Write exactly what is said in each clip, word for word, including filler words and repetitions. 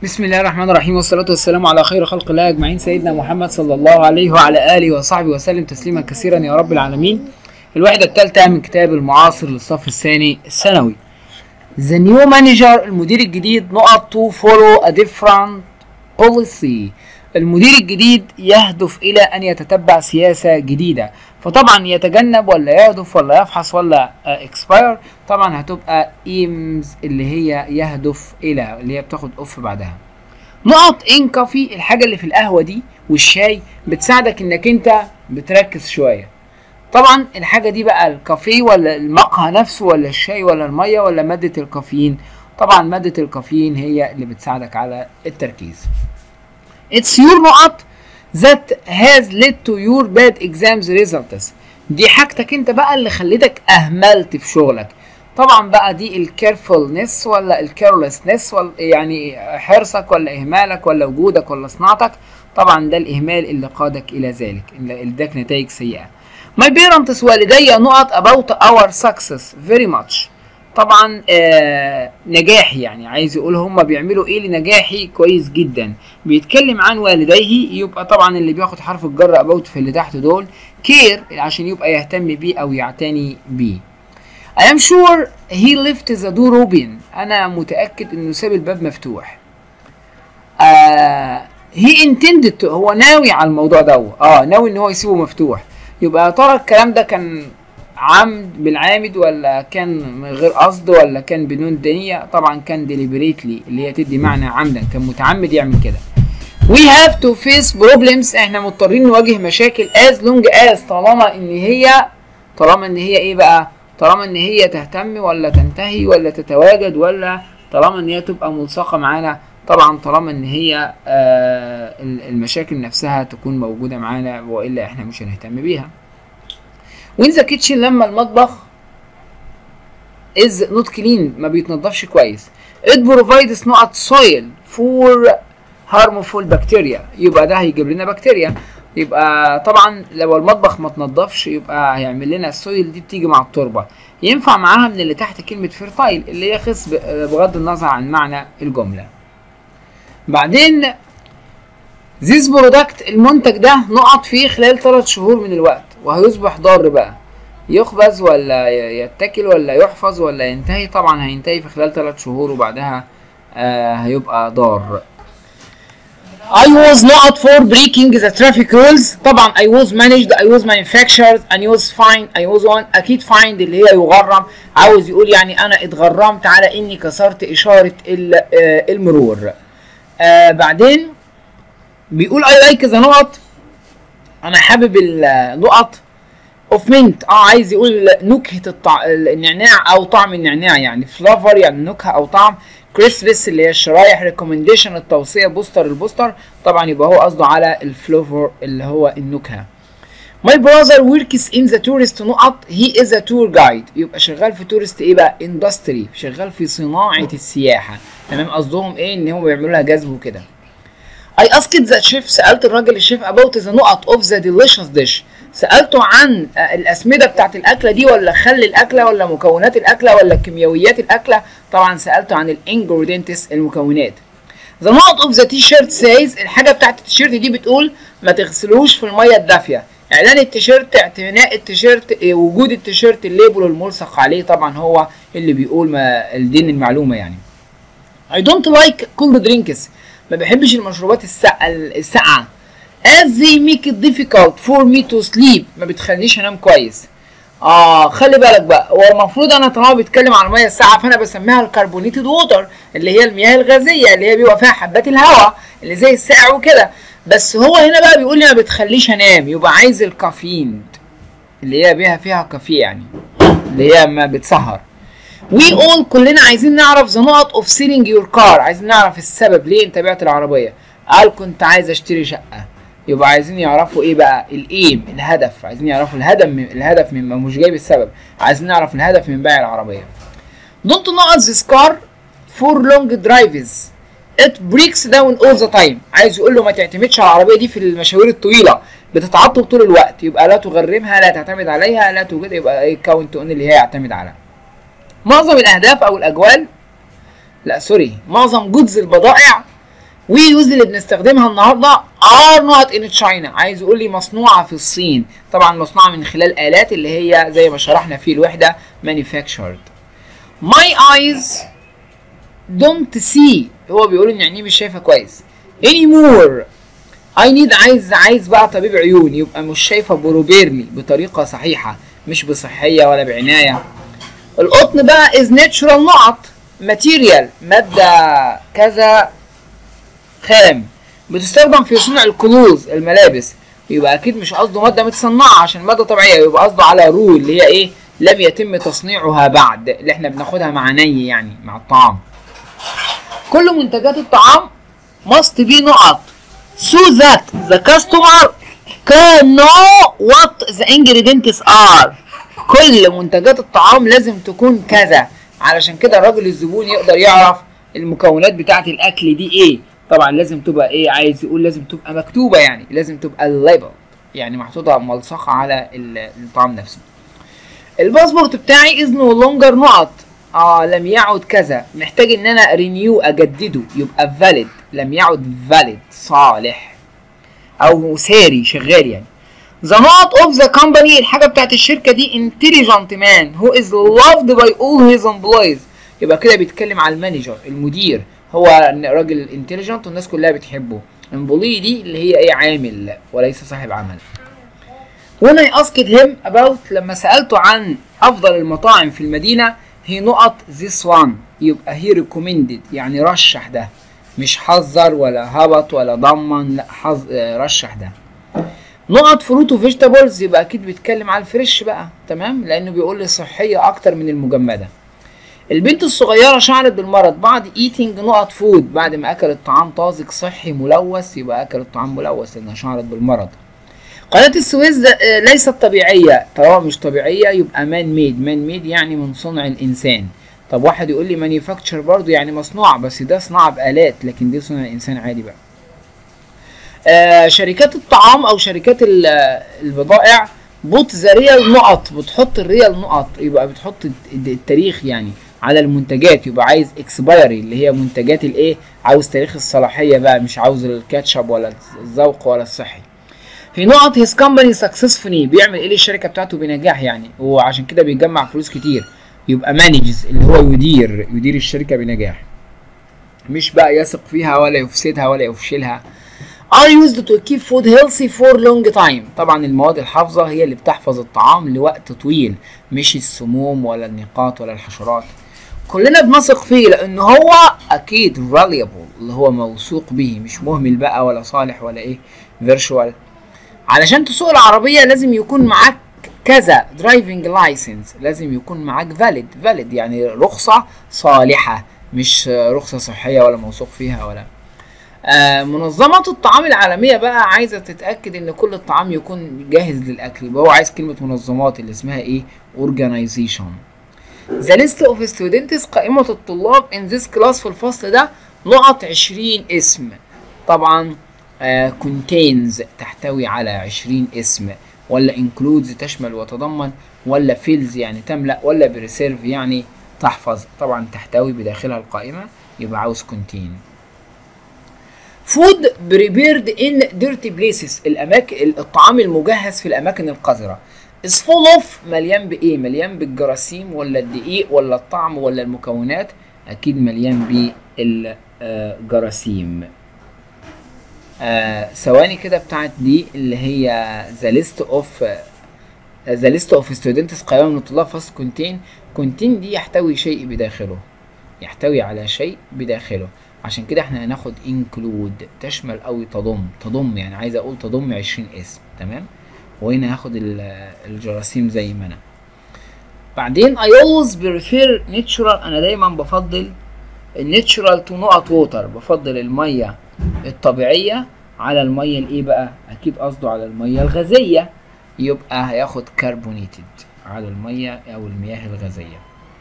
بسم الله الرحمن الرحيم، والصلاة والسلام على خير خلق الله أجمعين، سيدنا محمد صلى الله عليه وعلى آله وصحبه وسلم تسليما كثيرا يا رب العالمين. الوحدة الثالثة من كتاب المعاصر للصف الثاني الثانوي. The new manager، المدير الجديد، نقط to follow a different policy. المدير الجديد يهدف إلى أن يتتبع سياسة جديدة، فطبعا يتجنب ولا يهدف ولا يفحص ولا expire، طبعا هتبقى aims اللي هي يهدف إلى، اللي هي بتاخد اوف بعدها. نقط in coffee، الحاجة اللي في القهوة دي والشاي بتساعدك انك انت بتركز شوية. طبعا الحاجة دي بقى الكافيه ولا المقهى نفسه ولا الشاي ولا المية ولا مادة الكافيين؟ طبعا مادة الكافيين هي اللي بتساعدك على التركيز. It's your نقط that has led to your bad exams results. دي حاجتك انت بقى اللي خليتك اهملت في شغلك. طبعا بقى دي الكيرفولنس ولا الكيرلسنس، ولا يعني حرصك ولا اهمالك ولا وجودك ولا صناعتك. طبعا ده الاهمال اللي قادك الى ذلك، اللي اداك نتائج سيئة. My parents، والدي، نقط about our success very much. طبعا آه نجاحي، يعني عايز يقول هم بيعملوا ايه لنجاحي كويس جدا. بيتكلم عن والديه، يبقى طبعا اللي بياخد حرف الجر about في اللي تحت دول كير، عشان يبقى يهتم بيه او يعتني بيه. I am sure he left the door open. انا متأكد انه ساب الباب مفتوح. آه he intended to، هو ناوي على الموضوع ده، اه ناوي ان هو يسيبه مفتوح. يبقى يا ترى الكلام ده كان عمد بالعامد ولا كان من غير قصد ولا كان بدون نية؟ طبعا كان deliberately، اللي هي تدي معنى عمدا، كان متعمد يعمل كده. We have to face problems، احنا مضطرين نواجه مشاكل as long as، طالما ان هي طالما ان هي ايه بقى؟ طالما ان هي تهتم ولا تنتهي ولا تتواجد، ولا طالما ان هي تبقى ملصقة معانا؟ طبعا طالما ان هي آه المشاكل نفسها تكون موجودة معانا، والا احنا مش هنهتم بيها. وين ذا كيتشن، لما المطبخ از نوت كلين، ما بيتنضفش كويس. it provides نقط soil for harmful bacteria، يبقى ده هيجيب لنا بكتيريا. يبقى طبعا لو المطبخ ما تنضفش يبقى هيعمل لنا السويل دي، بتيجي مع التربه، ينفع معاها من اللي تحت كلمه فيرتايل اللي هي خصب بغض النظر عن معنى الجمله. بعدين this product، المنتج ده نقط فيه خلال ثلاث شهور من الوقت، وهيصبح ضار بقى، يخبز ولا يتاكل ولا يحفظ ولا ينتهي؟ طبعا هينتهي في خلال ثلاث شهور وبعدها آه هيبقى ضار. I was not for breaking the traffic rules. طبعا I was managed، I was manufactured، I was fined، I was on. أكيد fined اللي هي يغرم، عاوز يقول يعني أنا اتغرمت على إني كسرت إشارة المرور. آه بعدين بيقول I like the نقط، أنا حابب النقط of mint، اه عايز يقول نكهة الطع... النعناع أو طعم النعناع، يعني flavor يعني نكهة أو طعم. كريسبس اللي هي الشرايح. ريكومنديشن التوصية. بوستر البوستر، طبعا يبقى هو قصده على الفلوفر اللي هو النكهة. My brother works in the tourist نقط he is a tour guide، يبقى شغال في تورست ايه بقى؟ industry، شغال في صناعة السياحة. تمام، قصدهم ايه؟ ان هم بيعملوا لها جذب وكده. I asked the chef، سألت الراجل الشيف about the نقط of the delicious dish، سألته عن الأسمدة بتاعت الأكلة دي ولا خل الأكلة ولا مكونات الأكلة ولا كيميائيات الأكلة؟ طبعا سألته عن الانجريدينتس، المكونات. The نقط of the t-shirt says، الحاجة بتاعت التيشيرت دي بتقول ما تغسلوش في المية الدافية. إعلان التيشيرت، اعتناء التيشيرت، وجود التيشيرت، الليبل الملصق عليه، طبعا هو اللي بيقول ما الدين المعلومة يعني. I don't like cold drinks، ما بحبش المشروبات الساقعة. as they make it difficult for me to sleep، ما بتخلينيش انام كويس. اه خلي بالك بقى، هو المفروض انا طالما بيتكلم عن الميه الساقعه فانا بسميها الكربونيتد ووتر، اللي هي المياه الغازيه اللي هي بيبقى فيها حبات الهواء اللي زي الساقع وكده. بس هو هنا بقى بيقول لي ما بتخليش انام، يبقى عايز الكافيين اللي هي بيها فيها كافيه، يعني اللي هي ما بتسهر. we all، كلنا عايزين نعرف the نقط of selling your car، عايزين نعرف السبب ليه انت بعت العربيه. قال كنت عايز اشتري شقه، يبقى عايزين يعرفوا ايه بقى؟ الايم، الهدف، عايزين يعرفوا الهدف من الهدف من مش جايب السبب، عايزين نعرف الهدف من بيع العربيه. don't نقط this car for long drives it breaks down all the time، عايز يقول له ما تعتمدش على العربيه دي في المشاوير الطويله، بتتعطل طول الوقت، يبقى لا تغرمها، لا تعتمد عليها، لا توجد، يبقى ايه كاونت اون اللي هي يعتمد عليها. معظم الاهداف او الاجوال، لا سوري، معظم جودز البضائع ويوز اللي بنستخدمها النهارده are not in China، عايز يقول لي مصنوعه في الصين، طبعا مصنوعه من خلال آلات اللي هي زي ما شرحنا في الوحده manufactured. My eyes don't see، هو بيقول ان عينيه مش شايفه كويس. anymore I need، عايز عايز بقى طبيب عيون، يبقى مش شايفه بروبيرلي بطريقه صحيحه، مش بصحيه ولا بعنايه. القطن بقى is natural نقط material، ماده كذا خام، بتستخدم في صنع الكلوز الملابس، يبقى اكيد مش قصده ماده متصنعه عشان ماده طبيعيه، يبقى قصده على رول اللي هي ايه، لم يتم تصنيعها بعد، اللي احنا بناخدها مع ني يعني مع الطعام. كل منتجات الطعام must be نقط so that the customer can know what the ingredients are. كل منتجات الطعام لازم تكون كذا، علشان كده الراجل الزبون يقدر يعرف المكونات بتاعه الاكل دي ايه. طبعا لازم تبقى ايه، عايز يقول لازم تبقى مكتوبه، يعني لازم تبقى الليبل يعني محطوطه ملصقه على الطعام نفسه. الباسبورت بتاعي is no longer نقط اه لم يعد كذا، محتاج ان انا رينيو اجدده، يبقى valid، لم يعد valid صالح او ساري شغال يعني. the نقط of the company، الحاجه بتاعت الشركه دي intelligent man who is loved by all his employees، يبقى كده بيتكلم على المانجر المدير، هو راجل انتليجنت والناس كلها بتحبه. امبولي دي اللي هي ايه، عامل وليس صاحب عمل. when I asked him about، لما سألته عن افضل المطاعم في المدينة، he نقط this one، يبقى he recommended يعني رشح ده، مش حذر ولا هبط ولا ضمن، لا حظ رشح ده. نقط فروت وفيجيتابلز، يبقى اكيد بيتكلم على الفريش بقى، تمام، لانه بيقول لي صحية اكتر من المجمدة. البنت الصغيرة شعرت بالمرض بعد eating نقط فود، بعد ما اكلت طعام طازج صحي ملوث، يبقى اكلت طعام ملوث لانها شعرت بالمرض. قناة السويس ليست طبيعية، طالما مش طبيعية يبقى مان ميد، مان ميد يعني من صنع الانسان. طب واحد يقول لي مانيفاكتشر برضو يعني مصنوع، بس ده صناعة بآلات، لكن دي صنع الانسان عادي بقى. آه شركات الطعام او شركات البضائع بوت ذا ريال نقط، بتحط الريال نقط، يبقى بتحط التاريخ يعني على المنتجات، يبقى عايز اكسبايري اللي هي منتجات الايه، عاوز تاريخ الصلاحيه بقى، مش عاوز الكاتشب ولا الذوق ولا الصحي. في نقط هيز كومباني سكسسفولي، بيعمل ايه للشركه بتاعته بنجاح يعني، وعشان كده بيجمع فلوس كتير، يبقى مانجز اللي هو يدير يدير الشركه بنجاح، مش بقى يثق فيها ولا يفسدها ولا يفشلها. are used to keep food healthy for long time، طبعا المواد الحافظه هي اللي بتحفظ الطعام لوقت طويل، مش السموم ولا النقاط ولا الحشرات. كلنا بنثق فيه لان هو اكيد valuable اللي هو موثوق به، مش مهمل بقى ولا صالح ولا ايه فيرشوال. علشان تسوق العربيه لازم يكون معاك كذا driving license، لازم يكون معاك valid، valid يعني رخصه صالحه، مش رخصه صحيه ولا موثوق فيها ولا. آه منظمة الطعام العالمية بقى عايزة تتأكد ان كل الطعام يكون جاهز للأكل، يبقى هو عايز كلمة منظمات اللي اسمها ايه organization. The list of students، قائمة الطلاب in this class في الفصل ده نقط عشرين اسم، طبعا آه contains تحتوي على عشرين اسم، ولا includes تشمل وتضمن، ولا fills يعني تملأ، ولا preserve يعني تحفظ، طبعا تحتوي بداخلها القائمة يبقى عاوز contain. food prepared in dirty places، الاماكن الطعام المجهز في الاماكن القذره. is full of مليان بايه، مليان بالجراثيم ولا الدقيق ولا الطعم ولا المكونات، اكيد مليان بالجراثيم. آه ثواني كده بتاعت دي اللي هي the list of the list of students، قائمه من الطلاب فصل contain. contain دي يحتوي شيء بداخله، يحتوي على شيء بداخله، عشان كده احنا هناخد include تشمل او تضم، تضم يعني عايز اقول تضم عشرين اسم، تمام، وهنا هاخد الجراثيم زي ما انا. بعدين I always prefer natural، انا دايما بفضل الناتشورال تو نقط ووتر، بفضل الميه الطبيعيه على الميه الايه بقى، اكيد قصده على الميه الغازيه، يبقى هياخد carbonated على الميه او المياه الغازيه.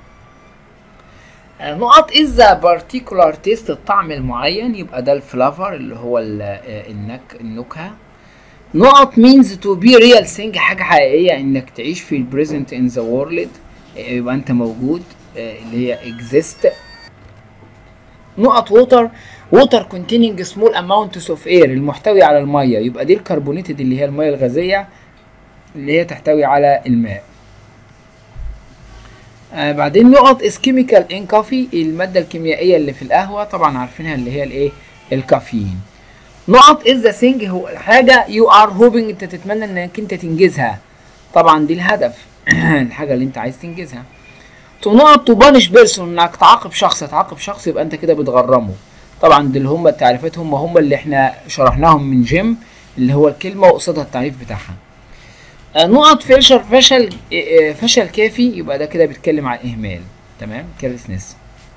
نقط is a particular taste، الطعم المعين، يبقى ده الفلافر اللي هو النك النكهة. نقط means to be real thing، حاجة حقيقية، انك تعيش في ال present in the world، يبقى انت موجود اللي هي exist. نقط water water containing small amounts of air المحتوي على الميه، يبقى دي الكربونيتد اللي هي الميه الغازيه اللي هي تحتوي على الماء. آه بعدين نقط is chemical in coffee الماده الكيميائيه اللي في القهوه طبعا عارفينها اللي هي الايه الكافيين. نقط is the thing هو الحاجه you are hoping انت تتمنى انك انت تنجزها، طبعا دي الهدف الحاجه اللي انت عايز تنجزها. تو نقط to punish person انك تعاقب شخص، تعاقب شخص يبقى انت كده بتغرمه، طبعا دول هم التعريفات هم هم اللي احنا شرحناهم من جيم اللي هو الكلمه وقصادها التعريف بتاعها. نقط فشل فشل فشل كافي يبقى ده كده بيتكلم عن اهمال، تمام carelessness.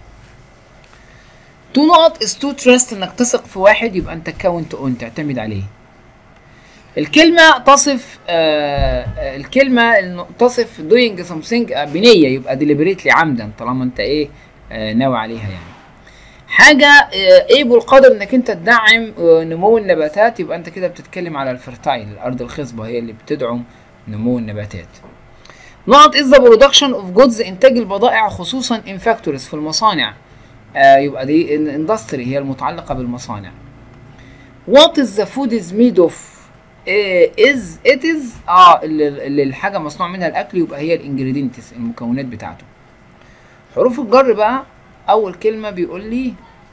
تو نقط is to trust انك تثق في واحد يبقى انت count on تعتمد عليه. الكلمه تصف آه الكلمه تصف doing something بنيه يبقى deliberately عمدا طالما انت ايه آه ناوي عليها يعني. حاجه آه able قادر انك انت تدعم آه نمو النباتات يبقى انت كده بتتكلم على الفرتايل الارض الخصبه هي اللي بتدعم نمو النباتات. نقط is the production of goods انتاج البضائع خصوصا in factories في المصانع آه يبقى دي الاندستري هي المتعلقه بالمصانع. what is the food is made of آه is it is اه اللي, اللي الحاجه مصنوع منها الاكل يبقى هي الانجريدينتس المكونات بتاعته. حروف الجر بقى اول كلمه بيقول لي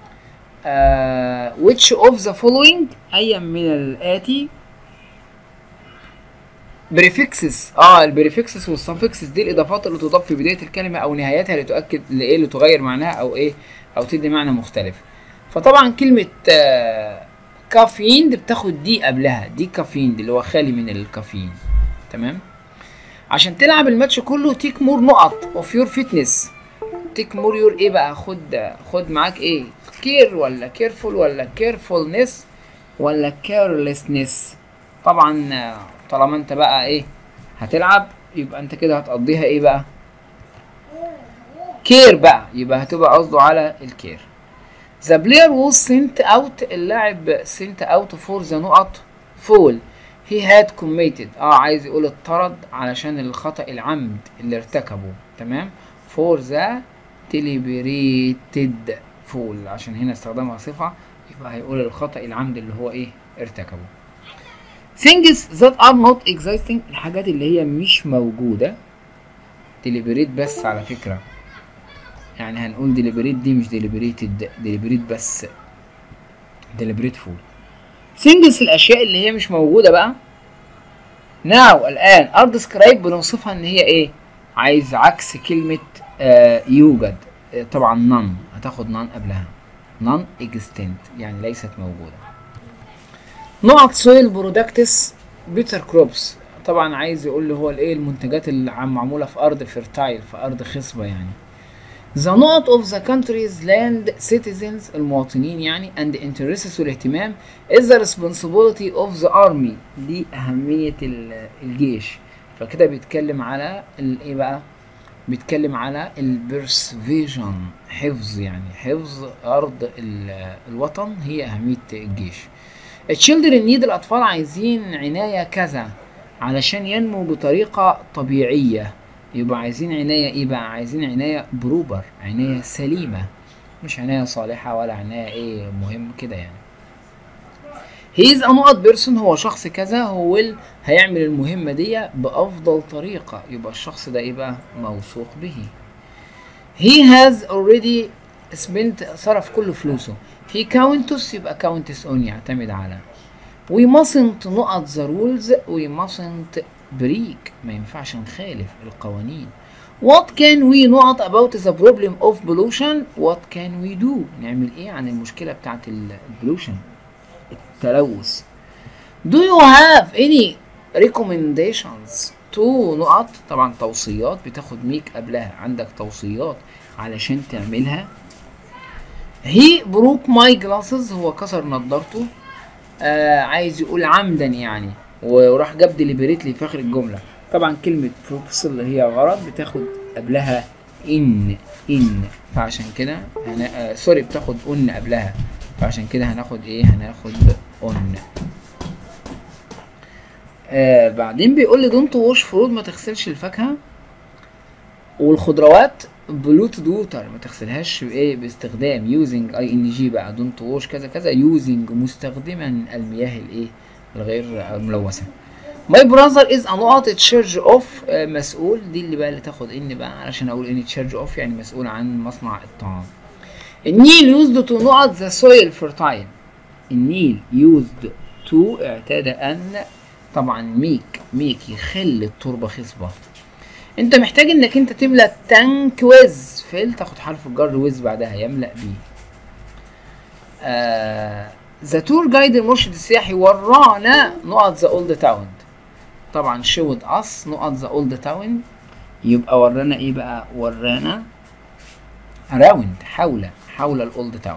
آه which of the following اي من الاتي بريفكسز اه البريفكسز والسفكسز دي الاضافات اللي تضاف في بدايه الكلمه او نهايتها لتؤكد لايه لتغير معناها او ايه او تدي معنى مختلف. فطبعا كلمه آه كافيين دي بتاخد دي قبلها، دي كافيين دي اللي هو خالي من الكافيين، تمام. عشان تلعب الماتش كله تيك مور نقط اوف يور فيتنس، تيك مور يور ايه بقى، خد خد معاك ايه كير ولا كيرفول ولا كيرفولنس ولا كيرلسنس. طبعا طالما انت بقى ايه هتلعب يبقى انت كده هتقضيها ايه بقى كير بقى، يبقى هتبقى قصده على الكير. The player was sent out اللاعب sent out for the نقط فول he had committed اه عايز يقول اتطرد علشان الخطأ العمد اللي ارتكبه، تمام. for the deliberated فول عشان هنا استخدمها صفة يبقى هيقول الخطأ العمد اللي هو ايه ارتكبه. things that are not existing الحاجات اللي هي مش موجودة. deliberate بس على فكرة يعني هنقول deliberate دي مش deliberated deliberate بس deliberate فول. things الأشياء اللي هي مش موجودة بقى now الآن are described بنوصفها إن هي إيه عايز عكس كلمة آه يوجد آه طبعا none هتاخد none قبلها non existent يعني ليست موجودة. نقط soil products better crops طبعا عايز يقول له هو الايه المنتجات اللي معمولة في أرض fertile في أرض خصبة يعني. the نقط of the country's land citizens المواطنين يعني and interests والاهتمام is the responsibility of the army دي أهمية الجيش. فكده بيتكلم على الايه بقى بيتكلم على البرسفيجن حفظ يعني حفظ أرض الوطن هي أهمية الجيش. الchildren need الأطفال عايزين عناية كذا علشان ينمو بطريقة طبيعية يبقى عايزين عناية ايه بقى عايزين عناية بروبر عناية سليمة مش عناية صالحة ولا عناية ايه مهم كده يعني. he is a نقط person هو شخص كذا هو will هيعمل المهمة دي بأفضل طريقة يبقى الشخص ده ايه بقى موثوق به. he has already spent صرف كل فلوسه. he counts يبقى counts on يعتمد على. we mustn't نقط the rules we mustn't break ما ينفعش نخالف القوانين. what can we نقط about the problem of pollution what can we do نعمل ايه عن المشكلة بتاعت البولوشن التلوث. do you have any recommendations to نقط طبعا توصيات بتاخد ميك قبلها عندك توصيات علشان تعملها. he broke my glasses هو كسر نظارته آه عايز يقول عمدا يعني وراح جاب ديليبريتلي في اخر الجمله. طبعا كلمه بروبس اللي هي غرض بتاخد قبلها ان ان فعشان كده هنا آه سوري بتاخد ان قبلها فعشان كده هناخد ايه هناخد ان. آه بعدين بيقول لي دونت ووش فروت ما تغسلش الفاكهه. والخضروات بلوتد ووتر ما تغسلهاش بايه باستخدام يوزنج اي ان جي بقى دونت ووش كذا كذا يوزنج مستخدما المياه الايه الغير الملوثه. ماي براذر از ا نقط تشارج اوف مسؤول دي اللي بقى اللي تاخد ان بقى علشان اقول ان تشارج اوف يعني مسؤول عن مصنع الطعام. النيل يوزد تو نقط ذا سويل فيرتايل. النيل يوزد تو اعتاد ان طبعا ميك ميك يخلي التربه خصبه. انت محتاج انك انت تملى تانك ويز فيل تاخد حرف الجر ويز بعدها يملأ بيه. ذا تور جايد المرشد السياحي ورانا نقط ذا اولد تاون. طبعا شود اس نقط ذا اولد تاون يبقى ورانا ايه بقى ورانا راوند حول حول الاولد تاون.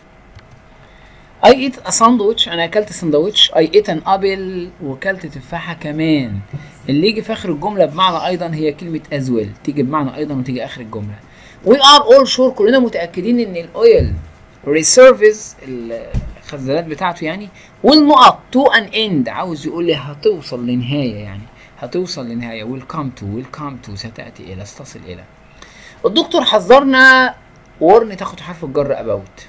I ate a sandwich انا اكلت سندوتش. I ate an apple وكلت تفاحة كمان. اللي يجي في اخر الجملة بمعنى ايضا هي كلمة as well تيجي بمعنى ايضا وتيجي اخر الجملة. We are all sure كلنا متأكدين ان الاويل reserves الخزانات بتاعته يعني والنقط to an end عاوز يقول لي هتوصل لنهاية يعني هتوصل لنهاية will come to will come to ستأتي الى ستصل الى. الدكتور حذرنا warn تاخد حرف الجر about.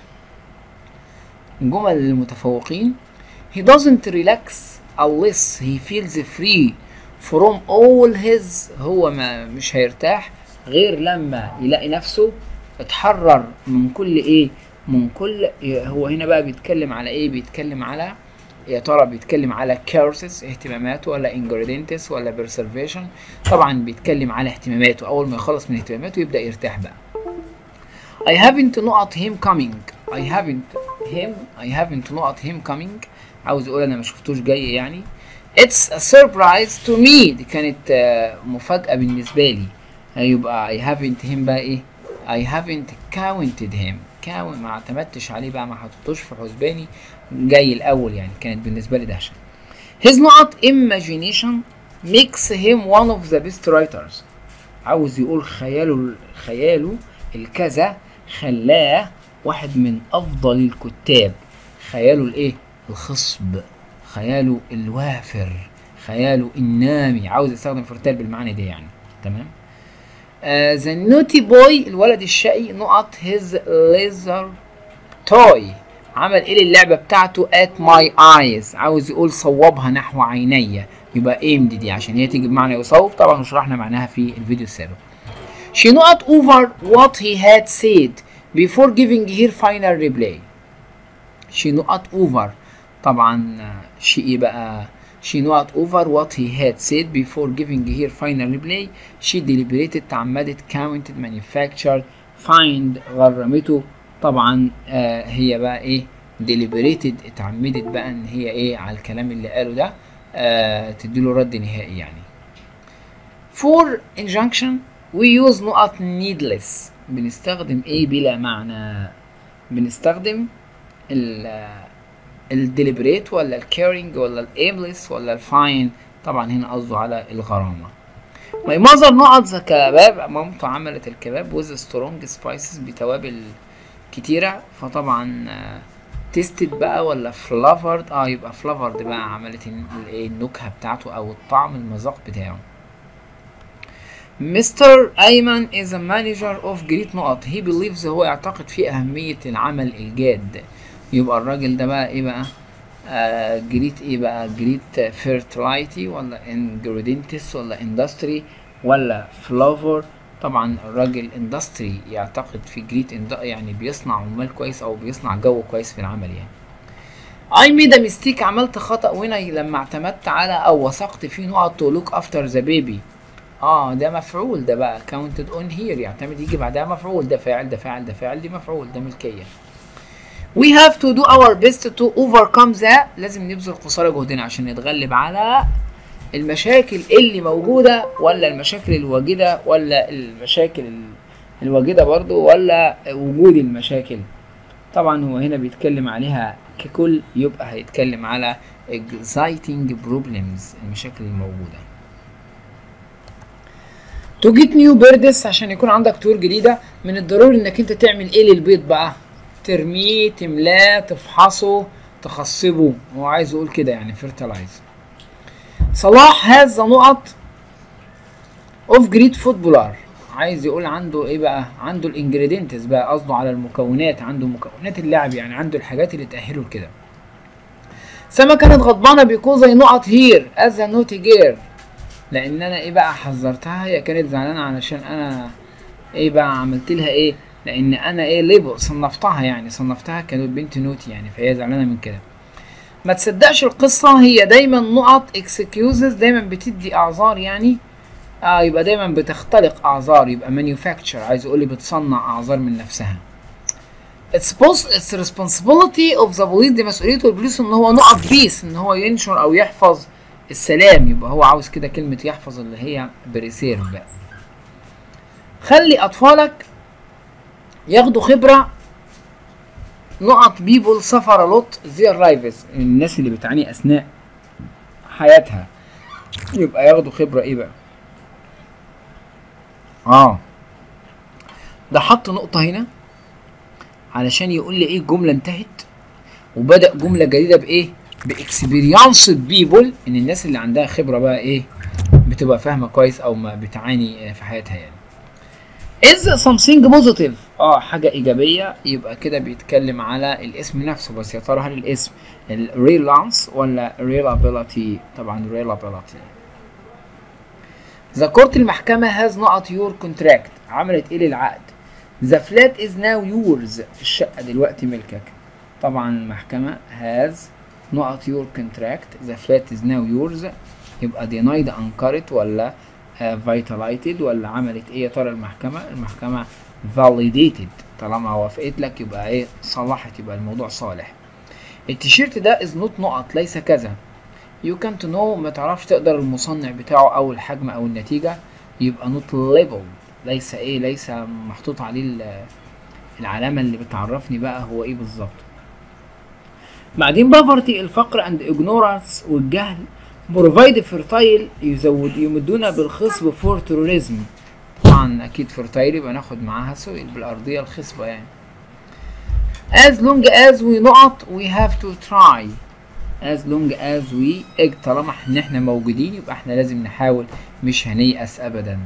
جمل المتفوقين he doesn't relax unless he feels free from all his هو ما مش هيرتاح غير لما يلاقي نفسه اتحرر من كل ايه من كل هو هنا بقى بيتكلم على ايه بيتكلم على يا ترى بيتكلم على cares اهتماماته ولا ingredients ولا preservation. طبعا بيتكلم على اهتماماته اول ما يخلص من اهتماماته يبدأ يرتاح بقى. I haven't نقط him coming I haven't him I haven't نقط him coming عاوز اقول انا ما شفتوش جاي يعني. It's a surprise to me دي كانت مفاجأة بالنسبة لي. هيبقى I haven't him بقى ايه I haven't counted him كاون ما اعتمدتش عليه بقى ما حطيتوش في حسباني جاي الاول يعني كانت بالنسبة لي دهشة. His نقط imagination makes him one of the best writers عاوز يقول خياله خياله الكذا خلاه واحد من افضل الكتاب. خياله الايه الخصب خياله الوافر خياله النامي عاوز يستخدم فرتال بالمعنى ده يعني تمام. ذا نوتي بوي الولد الشقي نقط هيز ليزر توي عمل ايه للعبه بتاعته at my eyes عاوز يقول صوبها نحو عيني يبقى aimed دي عشان هي تيجي بمعنى يصوب طبعا وشرحنا معناها في الفيديو السابق. she not over what he had said before giving her final reply. she not over طبعا she ايه بقى she not over what he had said before giving her final reply. she deliberated تعمدت counted manufactured find غرمته طبعا آه هي بقى ايه deliberated اتعمدت بقى ان هي ايه على الكلام اللي قاله ده آه تديله رد نهائي يعني. for injunction we use نقط needless بنستخدم ايه بلا معنى بنستخدم ال الديليبريت ولا الكيرنج ولا الايملس ولا الفاين طبعا هنا قصده على الغرامه. ماي ماذر نقط ذا كباب مامته عملت الكباب وذ سترونج سبايسز بتوابل كتيره فطبعا تيستد بقى ولا فلافرد اه يبقى فلافرد بقى عملت النكهه بتاعته او الطعم المذاق بتاعه. مستر أيمن is a manager of great نقط he believes هو يعتقد في أهمية العمل الجاد. يبقى الراجل ده بقى ايه بقى آه جريت ايه بقى جريت فيرتلايتي ولا ingredients ولا industry ولا فلافر. طبعا الراجل اندستري يعتقد في جريت يعني بيصنع عمال كويس او بيصنع جو كويس في العمل يعني. I made a mistake عملت خطأ وهنا لما اعتمدت على او وثقت في نقط to look after the baby. اه ده مفعول ده بقى counted on here يعتمد يجي بعدها مفعول ده فاعل ده فاعل ده فاعل دي مفعول ده ملكية. We have to do our best to overcome that لازم نبذل قصارى جهدنا عشان نتغلب على المشاكل اللي موجودة ولا المشاكل الواجدة ولا المشاكل الواجدة برضو ولا وجود المشاكل. طبعا هو هنا بيتكلم عليها ككل يبقى هيتكلم على exciting problems المشاكل الموجودة. to get new birds عشان يكون عندك طيور جديدة من الضروري انك انت تعمل ايه للبيض بقى ترميه تملاه تفحصه تخصبه هو عايز يقول كده يعني fertilize. صلاح هذا نقط of great footballer عايز يقول عنده ايه بقى؟ عنده الانجريدينتس بقى، قصده على المكونات، عنده مكونات اللعب، يعني عنده الحاجات اللي تأهله لكده. سما كانت غضبانه بيكوز اي نقط هير از نوتي جير، لان انا ايه بقى حذرتها، هي كانت زعلانه علشان انا ايه بقى عملت لها ايه، لان انا ايه ليبل صنفتها، يعني صنفتها كانت بنت نوتي يعني، فهي زعلانه من كده. ما تصدقش القصه، هي دايما نقط اكسكيوزز، دايما بتدي اعذار يعني، اه يبقى دايما بتختلق اعذار، يبقى مانيفاكتشر، عايز يقول لي بتصنع اعذار من نفسها. It's supposed it's responsibility of the police، دي مسؤوليته البوليس ان هو نقط بيس، ان هو ينشر او يحفظ السلام، يبقى هو عاوز كده كلمة يحفظ اللي هي بريسيرف بقى. خلي اطفالك ياخدوا خبرة نقط بيبول سفر لوت زي الرايفز، الناس اللي بتعاني اثناء حياتها، يبقى ياخدوا خبرة ايه بقى؟ اه ده حط نقطة هنا علشان يقول لي ايه الجمله انتهت وبدا جمله جديده بايه؟ باكسبيريانس بيبول، ان الناس اللي عندها خبره بقى ايه بتبقى فاهمه كويس او ما بتعاني في حياتها يعني. is something positive، اه حاجه ايجابيه، يبقى كده بيتكلم على الاسم نفسه، بس يا ترى هل الاسم الريلانس ولا ريلابيلتي؟ طبعا ريلابيلتي. ذا كورت المحكمه هاز نقط يور كونتراكت، عملت ايه للعقد؟ The flat is now yours، الشقة دلوقتي ملكك. طبعا المحكمة has نقط your contract، the flat is now yours، يبقى denied أنكرت ولا uh, vitalated ولا عملت ايه يا ترى المحكمة؟ المحكمة validated، طالما وافقت لك يبقى ايه صلحت، يبقى الموضوع صالح. التيشيرت ده is not نقط ليس كذا، you can't know ما تعرفش تقدر المصنع بتاعه او الحجم او النتيجة، يبقى not labeled، ليس ايه ليس محطوط عليه العلامة اللي بتعرفني بقى هو ايه بالظبط. بعدين بافرتي الفقر اند اجنورانس والجهل، بروفايد فيرتايل يزود يمدونا بالخصب فور توريزم، طبعا اكيد فيرتايل يبقى ناخد معاها سويل بالارضية الخصبة يعني. as long as we نقط we have to try، as long as we اج طالما ان احنا موجودين يبقى احنا لازم نحاول، مش هنيأس ابدا.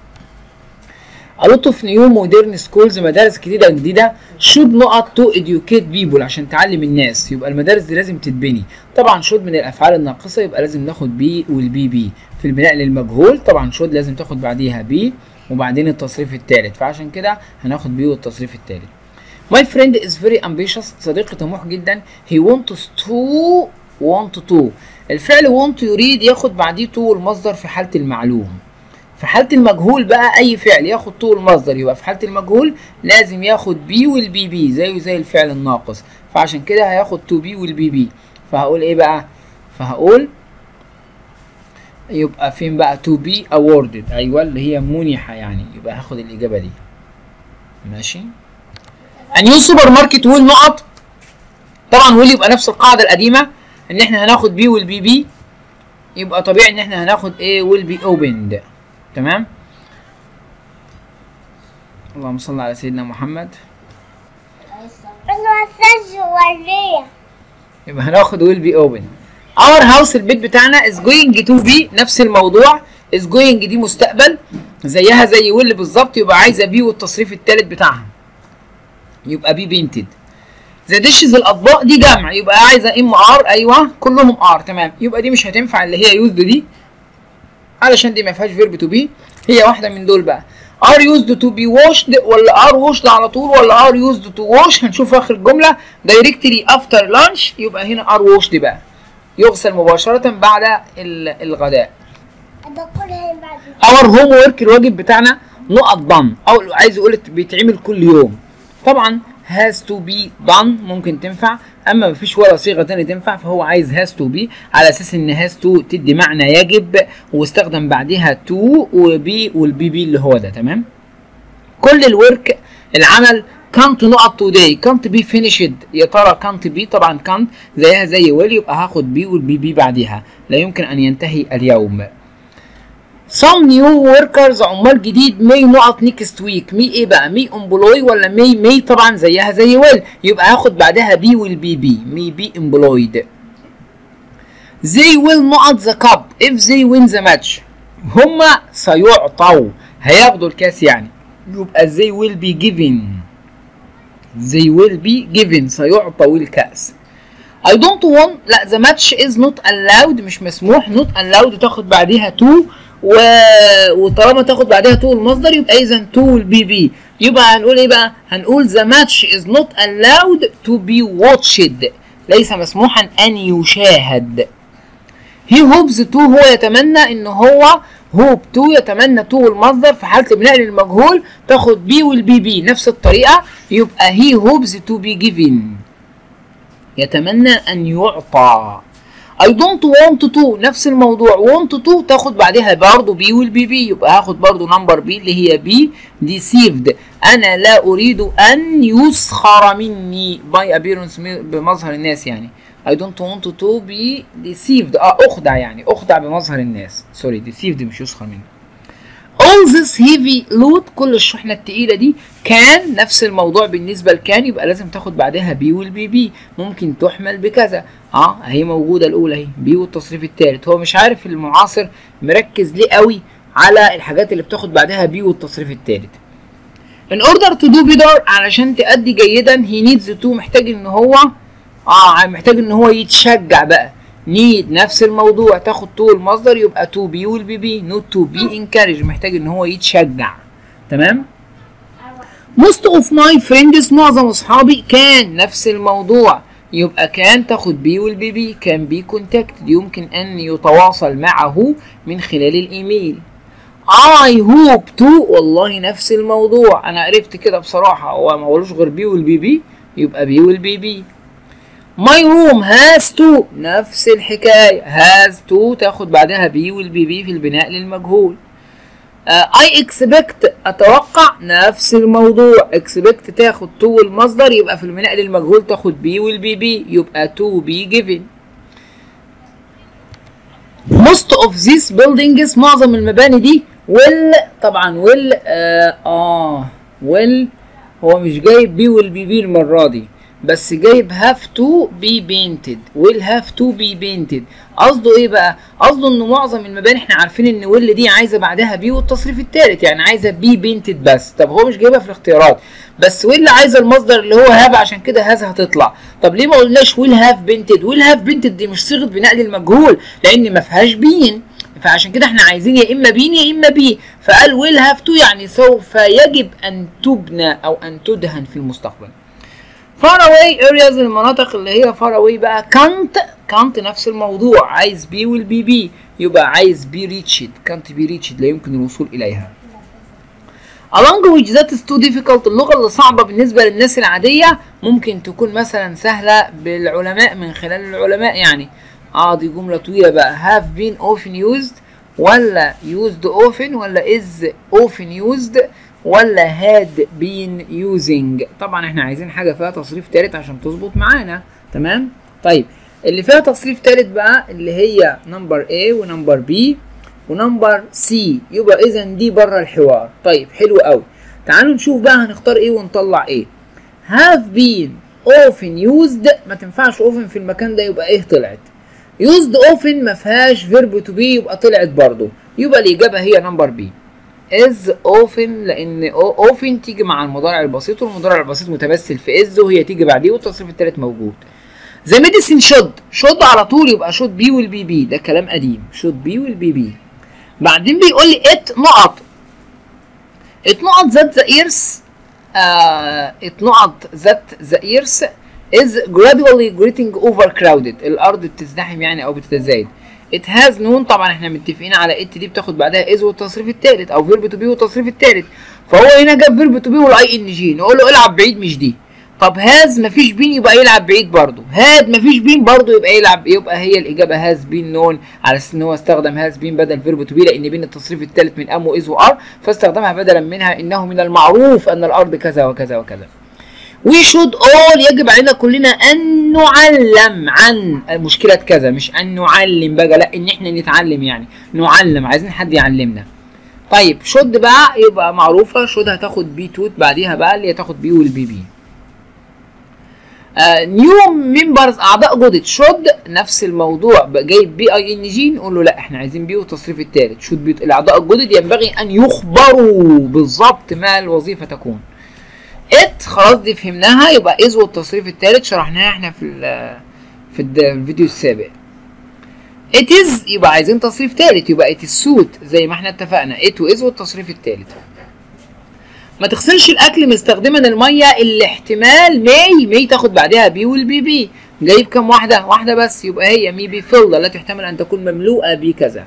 A lot of new modern schools، مدارس جديدة جديدة should نقط to educate people، عشان تعلم الناس، يبقى المدارس دي لازم تتبني. طبعا should من الأفعال الناقصة، يبقى لازم ناخد بي والبي بي. في البناء للمجهول طبعا should لازم تاخد بعديها بي وبعدين التصريف الثالث، فعشان كده هناخد بي والتصريف الثالث. My friend is very ambitious، صديقي طموح جدا. He wants to want to، الفعل want يريد ياخد بعديه to والمصدر في حالة المعلوم. في حالة المجهول بقى أي فعل ياخد to المصدر، يبقى في حالة المجهول لازم ياخد بي والبي بي زيه زي الفعل الناقص، فعشان كده هياخد to بي والبي بي. فهقول إيه بقى؟ فهقول يبقى فين بقى to be awarded، أيوه اللي هي منحة يعني، يبقى هاخد الإجابة دي. ماشي؟ A new supermarket will نقط، طبعا will يبقى نفس القاعدة القديمة إن إحنا هناخد بي والبي بي، يبقى طبيعي إن إحنا هناخد إيه will be opened. تمام. اللهم صل على سيدنا محمد. يبقى هناخد will be open. our house البيت بتاعنا is going to be نفس الموضوع، is going دي مستقبل زيها زي will بالظبط، يبقى عايزه بي والتصريف الثالث بتاعها يبقى بي بينتد. the dishes الاطباق دي جمع، يبقى عايزه ام ار، ايوه كلهم ار. تمام، يبقى دي مش هتنفع اللي هي يوزد دي علشان دي ما فيهاش فيرب تو بي، هي واحده من دول بقى. ار يوزد تو بي واشد ولا ار واشد على طول ولا ار يوزد تو واش، هنشوف اخر الجمله. دايركتلي افتر لانش، يبقى هنا ار واشد بقى يغسل مباشره بعد الغداء. اور هوم ورك الواجب بتاعنا نقط ضم، او عايز يقول بيتعمل كل يوم. طبعا has to be done ممكن تنفع، اما مفيش ولا صيغه ثانيه تنفع، فهو عايز has to be على اساس ان has to تدي معنى يجب، واستخدم بعدها to وبي والبي بي اللي هو ده. تمام. كل الورك العمل can't نقط today can't be finished، يا ترى can't be طبعا can't زيها زي will، يبقى هاخد بي والبي بي بعدها، لا يمكن ان ينتهي اليوم. some new workers عمال جديد may نقط next week، مي ايه بقى؟ مي employ ولا مي مي؟ طبعا زيها زي will، يبقى هاخد بعدها بي والبي بي، مي بي employed. they will نقط the cup if they win the match، هما سيعطوا هياخدوا الكاس يعني. يبقى they will be given they will be given سيعطوا الكأس. I don't want لا the match is not allowed مش مسموح. not allowed تاخد بعديها to و... وطالما تاخد بعديها to المصدر يبقى إذا to will be be. يبقى هنقول إيه بقى؟ هنقول the match is not allowed to be watched ليس مسموحا أن يشاهد. he hopes to هو يتمنى إن هو hope to يتمنى to المصدر في حالة البناء للمجهول تاخد be will be be نفس الطريقة. يبقى he hopes to be given يتمنى أن يعطى. I don't want to نفس الموضوع want to تاخد بعدها برضه be will be be يبقى هاخد برضه نمبر B اللي هي be deceived أنا لا أريد أن يسخر مني by appearance بمظهر الناس يعني. I don't want to be deceived اه أخدع يعني أخدع بمظهر الناس سوري deceived مش يسخر مني. all this heavy load كل الشحنة التقيلة دي كان نفس الموضوع بالنسبة لكان يبقى لازم تاخد بعدها بي والبي بي ممكن تحمل بكذا اه هي موجودة الأولى اهي بي والتصريف الثالث. هو مش عارف المعاصر مركز ليه قوي على الحاجات اللي بتاخد بعدها بي والتصريف الثالث. in order to do better علشان تأدي جيدا he needs to محتاج ان هو اه محتاج ان هو يتشجع بقى. need نفس الموضوع تاخد to المصدر يبقى to be will be be not to be encouraged محتاج ان هو يتشجع. تمام. most of my friends معظم اصحابي كان نفس الموضوع يبقى كان تاخد be will be be can be contacted يمكن ان يتواصل معه من خلال الايميل. I hope to والله نفس الموضوع انا عرفت كده بصراحة هو ما قالوش غير be will be be يبقى be will be be. my room has to نفس الحكاية has to تاخد بعدها be will be be في البناء للمجهول. uh, I expect أتوقع نفس الموضوع expect تاخد to المصدر يبقى في البناء للمجهول تاخد be will be be يبقى to be given. most of these buildings معظم المباني دي will طبعا will آه, آه will هو مش جايب be will be be المرة دي بس جايب have to be painted will have to be painted. قصده ايه بقى؟ قصده ان معظم المباني احنا عارفين ان will دي عايزه بعدها be والتصريف الثالث يعني عايزه be painted بس. طب هو مش جايبها في الاختيارات بس will عايزه المصدر اللي هو have عشان كده has هتطلع. طب ليه ما قلناش will have painted؟ will have painted دي مش صيغه بناء للمجهول لان ما فيهاش been فعشان كده احنا عايزين يا اما بين يا اما بي فقال will have to يعني سوف يجب ان تبنى او ان تدهن في المستقبل. far away areas المناطق اللي هي far away بقى can't can't نفس الموضوع عايز be will be be يبقى عايز be reached can't be reached لا يمكن الوصول إليها. a language that is too difficult اللغة اللي صعبة بالنسبة للناس العادية ممكن تكون مثلا سهلة بالعلماء من خلال العلماء يعني. اه دي جملة طويلة بقى have been often used ولا used often ولا is often used ولا had been using. طبعا احنا عايزين حاجه فيها تصريف ثالث عشان تظبط معانا. تمام. طيب اللي فيها تصريف ثالث بقى اللي هي نمبر A ونمبر B ونمبر C يبقى اذا دي بره الحوار. طيب حلو قوي. تعالوا نشوف بقى هنختار ايه ونطلع ايه. have been often used ما تنفعش often في المكان ده يبقى ايه طلعت. used often ما فيهاش verb to be يبقى طلعت برضو يبقى الاجابه هي نمبر B. is often لان often تيجي مع المضارع البسيط والمضارع البسيط متمثل في is وهي تيجي بعديه والتصريف الثالث موجود. the medicine should should على طول يبقى should be will be be ده كلام قديم should be will be be. بعدين بيقول لي it نقط it نقط that the earth آه it نقط that the earth is gradually getting overcrowded الارض بتزدحم يعني او بتتزايد. it has نون طبعا احنا متفقين على it دي بتاخد بعدها is والتصريف الثالث او verb to be والتصريف الثالث فهو هنا جاب verb to be والاي ان جي نقول له العب بعيد مش دي. طب has مفيش بين يبقى يلعب بعيد برضه had مفيش بين برضه يبقى يلعب يبقى هي الاجابه has been نون على اساس ان هو استخدم has been بدل verb to be لان بين التصريف الثالث من am و is و are فاستخدمها بدلا منها انه من المعروف ان الارض كذا وكذا وكذا. we should all يجب علينا كلنا ان نعلم عن مشكلة كذا مش ان نعلم بقى لا ان احنا نتعلم يعني نعلم عايزين حد يعلمنا. طيب should بقى يبقى معروفة should هتاخد بي توت بعديها بقى اللي هتاخد بي والبي بي. نيو ممبرز اعضاء جدد شود نفس الموضوع بقى جايب بي اي ان جي نقول له لا احنا عايزين بي والتصريف الثالث شود بي الاعضاء الجدد ينبغي ان يخبروا بالظبط ما الوظيفه تكون. ات خلاص دي فهمناها يبقى از والتصريف الثالث شرحناها احنا في في الفيديو السابق. ات از يبقى عايزين تصريف ثالث يبقى ات السوت زي ما احنا اتفقنا ات واز والتصريف الثالث. ما تغسلش الاكل مستخدما الميه اللي احتمال ماي ماي تاخد بعدها بي والبي بي. جايب كام واحده؟ واحده بس يبقى هي مي بي فيلد التي تحتمل ان تكون مملوءه بكذا.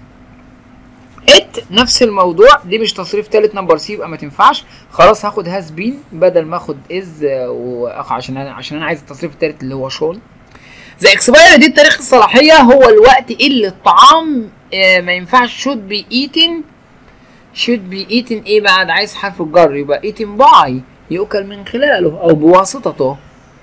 ات نفس الموضوع دي مش تصريف ثالث نمبر سي يبقى ما تنفعش. خلاص هاخد هاز بين بدل ما اخد از عشان انا عشان انا عايز التصريف الثالث اللي هو شون. زي اكسباير دي تاريخ الصلاحيه هو الوقت اللي الطعام ما ينفعش should be eaten should be eaten ايه بعد عايز حرف الجر يبقى eaten by يؤكل من خلاله او بواسطته.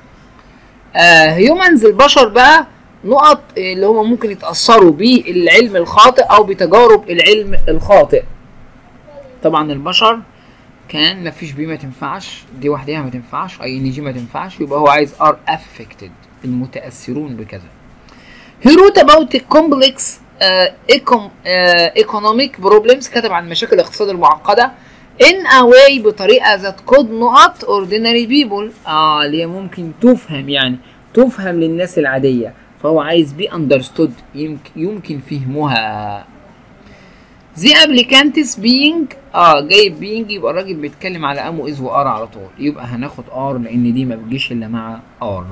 آه هيومنز البشر بقى نقط اللي هم ممكن يتأثروا بالعلم الخاطئ او بتجارب العلم الخاطئ. طبعا البشر كان مفيش بي ما تنفعش دي وحدها ما تنفعش اي ان جي ما تنفعش يبقى هو عايز ار affected المتأثرون بكذا. he wrote about complex uh, econ, uh, economic problems كتب عن مشاكل الاقتصاد المعقدة in a way بطريقة that could not ordinary people اه اللي هي ممكن تفهم يعني تفهم للناس العادية فهو عايز be understood يمكن, يمكن فهمها. the applicants being اه جايب being يبقى الراجل بيتكلم على ام واز وار على طول يبقى هناخد ار لان دي ما بتجيش الا مع ار.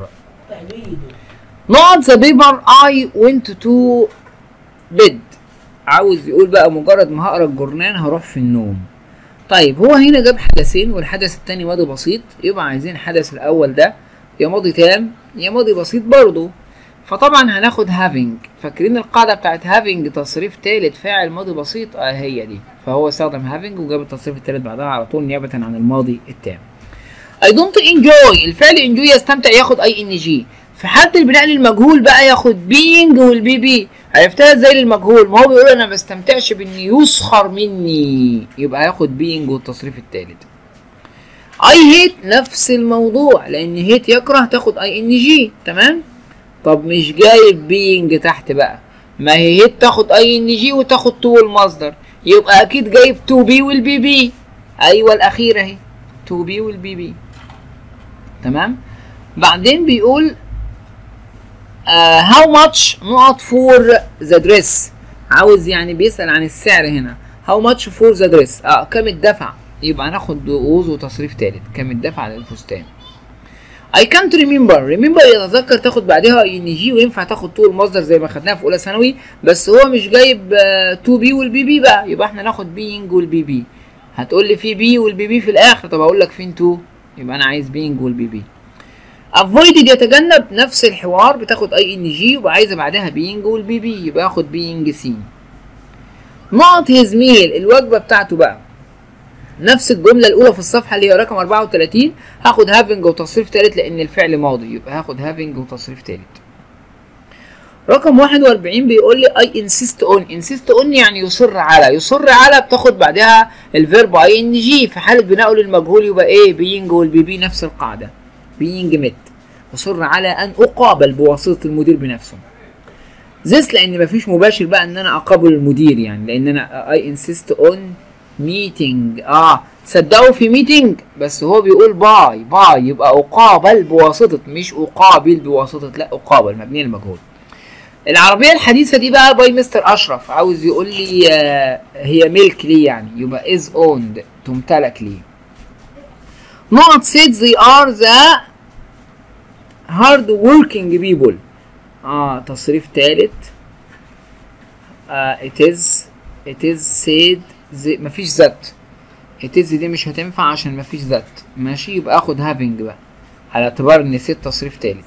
نقط the paper I went to bed عاوز يقول بقى مجرد ما هقرا الجورنان هروح في النوم. طيب هو هنا جاب حدثين والحدث الثاني ماضي بسيط يبقى عايزين الحدث الاول ده يا ماضي تام يا ماضي بسيط برضه فطبعا هناخد having. فاكرين القاعده بتاعت having تصريف ثالث فاعل ماضي بسيط اه هي دي فهو استخدم having وجاب التصريف الثالث بعدها على طول نيابه عن الماضي التام. I don't enjoy الفعل enjoy يستمتع ياخد اي ان جي. في حالة البناء للمجهول بقى ياخد being والبي بي. عرفتها ازاي للمجهول؟ ما هو بيقول انا ما بستمتعش بان يسخر مني يبقى هياخد being والتصريف الثالث. I hate نفس الموضوع لان hate يكره تاخد اي ان جي تمام؟ طب مش جايب being تحت بقى ما هي hate تاخد اي ان جي وتاخد to المصدر يبقى اكيد جايب to be والبي بي. ايوه الاخيره اهي to be والبي بي تمام؟ بعدين بيقول Uh, how much نقط for the dress عاوز يعني بيسأل عن السعر هنا how much for the dress اه كم الدفع يبقى هناخد ووز وتصريف ثالث كم الدفع للفستان. I can't remember remember يتذكر تاخد بعدها اي ان جي وينفع تاخد تو المصدر زي ما خدناها في اولى ثانوي بس هو مش جايب تو بي والبي بي بقى يبقى احنا ناخد being والبي بي. هتقول لي في بي والبي بي في الاخر طب هقول لك فين تو يبقى انا عايز being والبي بي. avoided يتجنب نفس الحوار بتاخد اي ان جي وعايزه بعدها being والبي بي يبقى اخد being سي. نقط his meal الوجبه بتاعته بقى نفس الجمله الاولى في الصفحه اللي هي رقم أربعة وثلاثين هاخد having وتصريف ثالث لان الفعل ماضي يبقى هاخد having وتصريف ثالث. رقم واحد وأربعين بيقول لي I insist on insist on يعني يصر على يصر على بتاخد بعدها الفيرب اي ان جي في حاله بناءه للمجهول يبقى ايه being والبي بي نفس القاعده being met أصر على أن أقابل بواسطة المدير بنفسه. this لأن مفيش مباشر بقى إن أنا أقابل المدير يعني لأن أنا I insist on meeting آه تصدقوا في meeting بس هو بيقول باي باي يبقى أقابل بواسطة مش أقابل بواسطة لا أقابل مبنية للمجهول. العربية الحديثة دي بقى باي مستر أشرف عاوز يقول لي آه هي ملك لي يعني يبقى is owned تمتلك لي. نقط said they are the hard working people اه تصريف ثالث آه it is it is said زي مفيش ذات it is دي مش هتنفع عشان مفيش ذات ماشي يبقى اخد having بقى على اعتبار ان said تصريف ثالث.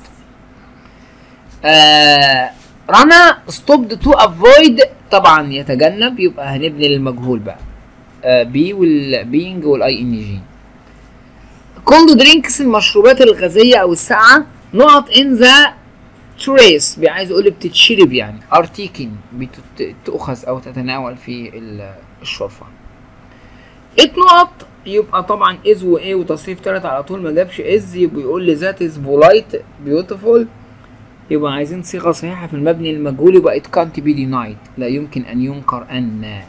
آه رنا stopped to avoid طبعا يتجنب يبقى هنبني للمجهول بقى آه بي وال being والاي ان جي. cold drinks المشروبات الغازية او الساقعة نقط in the trace عايز اقول بتتشرب يعني are taken بتؤخذ او تتناول في الشرفة. ات نقط يبقى طبعا از وايه وتصريف تالت على طول، ما جابش از يبقى يقول لي ذات از بولايت بيوتيفول. يبقى عايزين صيغه صحيحه في المبني المجهول، يبقى ات كانت بي دينايد، لا يمكن ان ينكر ان.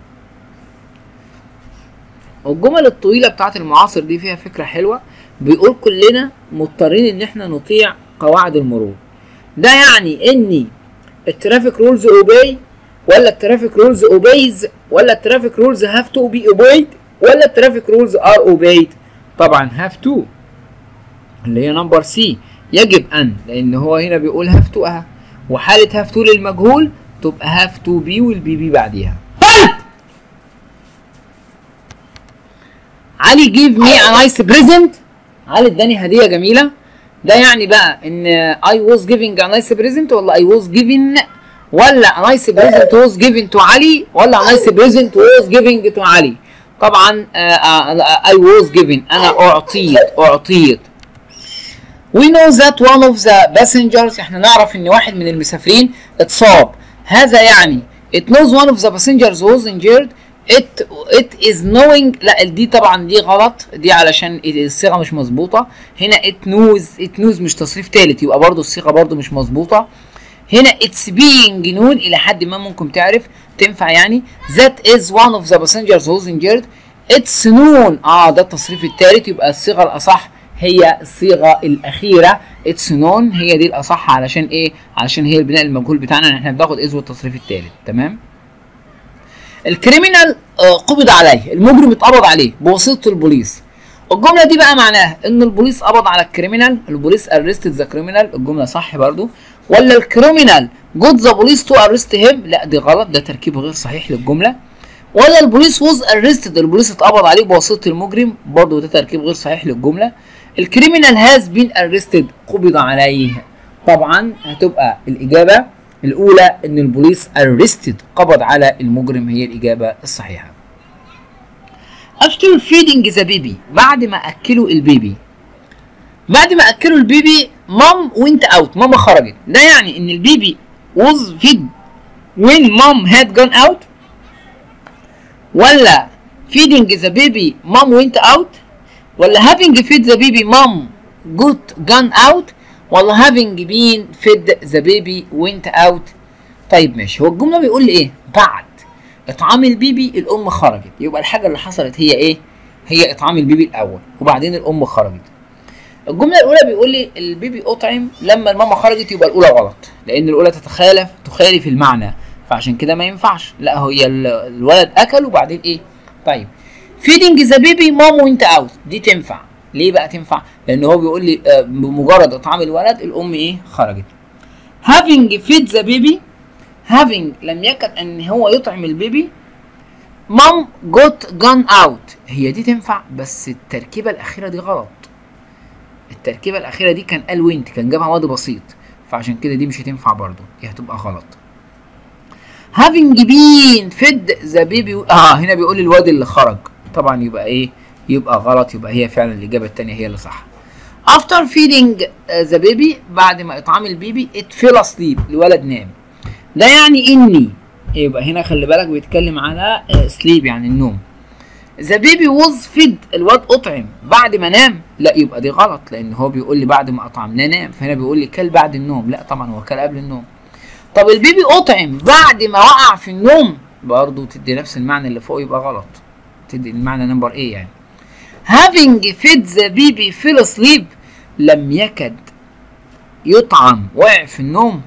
والجمل الطويله بتاعت المعاصر دي فيها فكره حلوه، بيقول كلنا مضطرين ان احنا نطيع قواعد المرور. ده يعني اني الترافيك رولز اوبي، ولا الترافيك رولز اوبيز، ولا الترافيك رولز هاف تو بي اوبيد، ولا الترافيك رولز ار اوبيد؟ طبعا هاف تو اللي هي نمبر سي، يجب ان، لان هو هنا بيقول هاف تو اها، وحاله هاف تو للمجهول تبقى هاف تو بي والبي بي بعديها. طيب علي جيف مي ا نايس بريزنت، علي اداني هديه جميله. ده يعني بقى ان اي واز جيفينج ا نايس بريزنت، ولا اي واز جيفين، ولا a nice present was given to علي، ولا a nice present was given to علي؟ طبعا uh, uh, I was given، انا اعطيت اعطيت. We know that one of the passengers، احنا نعرف ان واحد من المسافرين اتصاب. هذا يعني it knows one of the passengers was injured. it it is knowing، لا دي طبعا دي غلط، دي علشان الصيغه مش مظبوطه. هنا it knows، it knows مش تصريف ثالث، يبقى برضو الصيغه برضو مش مظبوطه. هنا it's being known إلى حد ما ممكن تعرف تنفع يعني. that is one of the passengers who was injured. it's known، اه ده التصريف الثالث، يبقى الصيغة الأصح هي الصيغة الأخيرة it's known، هي دي الأصح. علشان إيه؟ علشان هي البناء المجهول بتاعنا، إحنا بناخد is والتصريف الثالث. تمام؟ الكريمنال آه قبض عليه، المجرم اتقبض عليه بواسطة البوليس. الجملة دي بقى معناها إن البوليس قبض على الكريمنال، البوليس arrested the criminal، الجملة صح برضو. ولا الكريمنال جود ذا بوليس تو ارست هيم، لا دي غلط، ده تركيب غير صحيح للجمله. ولا البوليس ووز ارستد، البوليس اتقبض عليه بواسطه المجرم، برضه ده تركيب غير صحيح للجمله. الكريمنال هاز بين ارستد، قبض عليه. طبعا هتبقى الاجابه الاولى ان البوليس ارستد، قبض على المجرم، هي الاجابه الصحيحه. after feeding the baby، بعد ما اكلوا البيبي، بعد ما اكلوا البيبي مام وينت اوت، ماما خرجت. ده يعني ان البيبي was fed when mom had gone out، ولا feeding the baby mom went out، ولا having fed the baby mom got gone out، ولا having been fed the baby went out. طيب ماشي، هو الجمله بيقول لي ايه؟ بعد اطعام البيبي الام خرجت، يبقى الحاجه اللي حصلت هي ايه؟ هي اطعام البيبي الاول وبعدين الام خرجت. الجمله الاولى بيقول لي البيبي اطعم لما الماما خرجت، يبقى الاولى غلط، لان الاولى تتخالف تخالف المعنى، فعشان كده ما ينفعش. لا هي الولد اكل وبعدين ايه؟ طيب feeding the baby mom went out، دي تنفع. ليه بقى تنفع؟ لان هو بيقول لي آه بمجرد اطعام الولد الام ايه؟ خرجت. having fed the baby، having لم يكن ان هو يطعم البيبي. mom got gone out، هي دي تنفع، بس التركيبه الاخيره دي غلط. التركيبه الاخيره دي كان قال وينت، كان جابها ماضي بسيط، فعشان كده دي مش هتنفع برضو، دي هتبقى غلط. having been fed the baby، اه هنا بيقول لي الواد اللي خرج، طبعا يبقى ايه؟ يبقى غلط، يبقى هي فعلا الاجابه الثانيه هي اللي صح. after feeding the baby، بعد ما اطعام البيبي it fell asleep، الولد نام. ده يعني اني، يبقى هنا خلي بالك بيتكلم على sleep يعني النوم. the baby was fed، الواد اطعم بعد ما نام، لا يبقى دي غلط، لان هو بيقول لي بعد ما اطعمناه نام، فهنا بيقول لي كل بعد النوم، لا طبعا هو كل قبل النوم. طب البيبي اطعم بعد ما وقع في النوم، برضه تدي نفس المعنى اللي فوق، يبقى غلط، تدي المعنى نمبر ايه يعني. having fed the baby fell asleep، لم يكد يطعم وقع في النوم،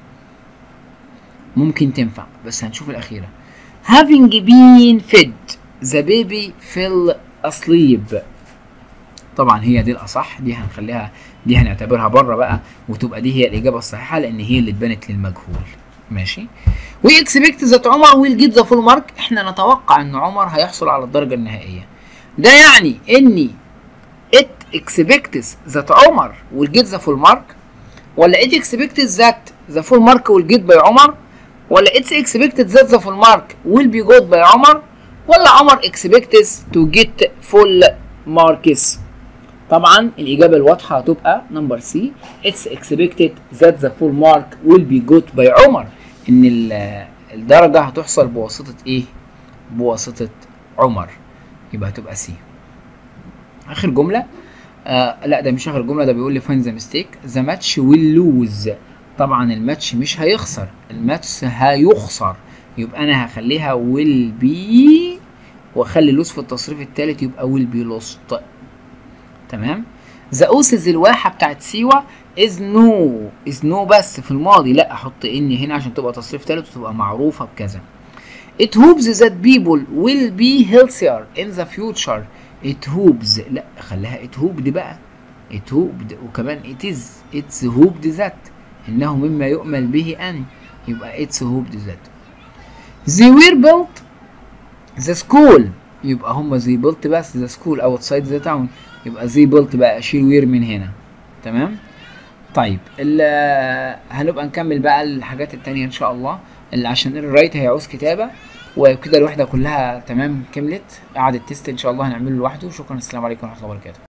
ممكن تنفع بس هنشوف الاخيره. having been fed the baby fell asleep، طبعا هي دي الاصح، دي هنخليها، دي هنعتبرها بره بقى، وتبقى دي هي الاجابه الصحيحه لان هي اللي اتبنت للمجهول. ماشي. we expect that عمر will get the full mark، احنا نتوقع ان عمر هيحصل على الدرجه النهائيه. ده يعني اني it expects that عمر will get the full mark، ولا it expects that the full mark will get by عمر، ولا it's expected that the full mark will be got by عمر، ولا عمر expects to get full marks. طبعا الإجابة الواضحة هتبقى نمبر سي، it's expected that the full mark will be got by عمر، إن الدرجة هتحصل بواسطة إيه؟ بواسطة عمر. يبقى هتبقى سي. اخر جمله، آه لا ده مش اخر جمله، ده بيقول لي فاين ذا ميستيك ذا ماتش ويل لوز. طبعا الماتش مش هيخسر، الماتش هيخسر، يبقى انا هخليها ويل بي واخلي لوز في التصريف الثالث يبقى ويل بي لوست. تمام. ذا اوسز الواحه بتاعت سيوه از نو، از نو بس في الماضي، لا احط ان هنا عشان تبقى تصريف ثالث وتبقى معروفه بكذا. It hopes that people will be healthier in the future. It hopes، لا خليها it hoped بقى، it hoped، وكمان it is it's hoped that، إنه مما يؤمل به أن، يبقى it's hoped that. They were built the school، يبقى هما they built بس the school outside the town، يبقى they built بقى أشيل were من هنا. تمام. طيب هنبقى نكمل بقى الحاجات التانية إن شاء الله، اللي عشان الرايت هيعوز كتابة، وكده الوحدة كلها تمام كملت. قعدة تيست ان شاء الله هنعمله لوحده. شكرا، السلام عليكم ورحمة الله وبركاته.